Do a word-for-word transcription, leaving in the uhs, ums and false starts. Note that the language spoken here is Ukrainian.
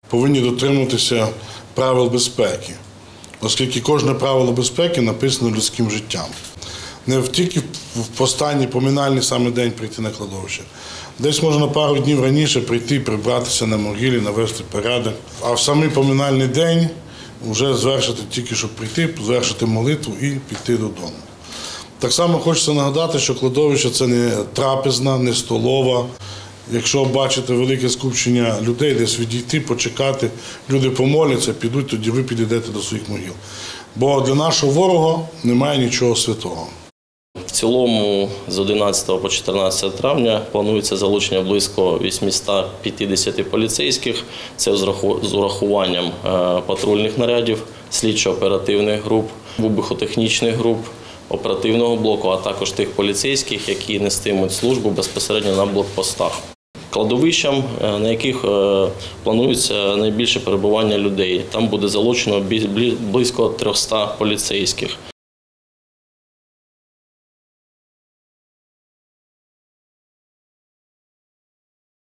Повинні дотримуватися правил безпеки, оскільки кожне правило безпеки написано людським життям. Не тільки в останній поминальний саме день прийти на кладовище. Десь можна пару днів раніше прийти, прибратися на могилі, навести порядок. А в самий поминальний день вже звершити тільки, щоб прийти, звершити молитву і піти додому. Так само хочеться нагадати, що кладовище – це не трапезна, не столова. Якщо бачите велике скупчення людей, десь відійти, почекати, люди помоляться, підуть, тоді ви підійдете до своїх могил. Бо для нашого ворога немає нічого святого. В цілому з одинадцятого по чотирнадцяте травня планується залучення близько вісімсот п'ятдесят поліцейських. Це з урахуванням патрульних нарядів, слідчо-оперативних груп, вибухотехнічних груп, оперативного блоку, а також тих поліцейських, які нестимуть службу безпосередньо на блокпостах. Кладовищам, на яких планується найбільше перебування людей. Там буде залучено близько трьохсот поліцейських.